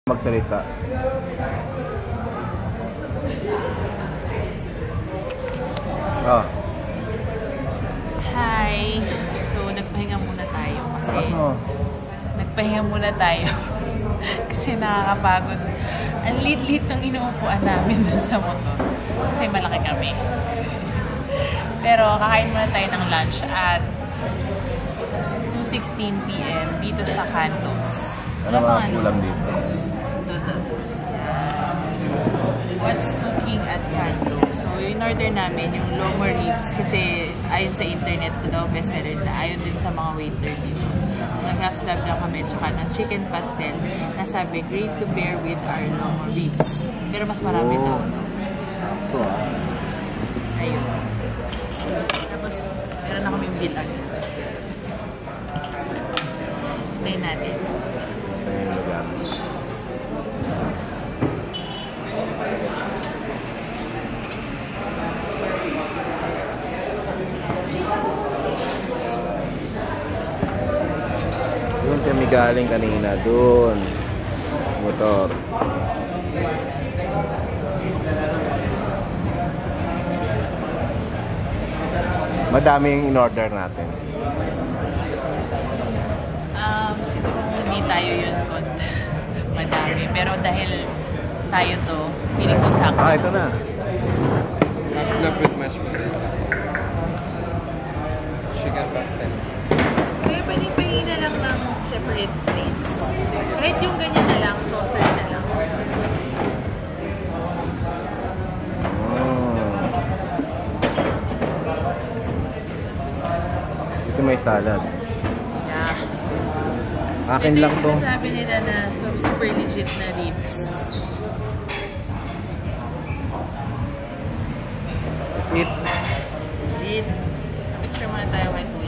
magsalita. Oh. Hi. So, nagpahinga muna tayo kasi nakakapagod. Ang lit-lit ng inuupuan namin dun sa motor kasi malaki kami. Pero kakain muna tayo ng lunch at 2:16 PM dito sa Cantos. Ano mga ulam dito? What's cooking at Canto? So, in-order namin yung lomo ribs kasi ayon sa internet to daw bestseller na. Ayon din sa mga waiter dito. So, nag-half-slab lang kami tsaka ng chicken pastel na sabi, great to pair with our lomo ribs. Pero mas marami daw. So, ayun. Tapos, meron na kaming bilang. Try natin. Doon kami galing kanina, doon. Motor. Madami yung in-order natin. Siguro hindi tayo yun madami. Pero dahil tayo to, piling ko sakto. Ah, ito na. Half-slab with mashed potato. Chicken pastel. Kaya pwedeng pahingin na lang ng separate plates. Kahit yung ganyan na lang, saucer na lang. Ito may salad. Yeah. Akin lang to. Ito yung sabi nila na super legit na ribs. That's it. That's it. Picture muna tayo right now.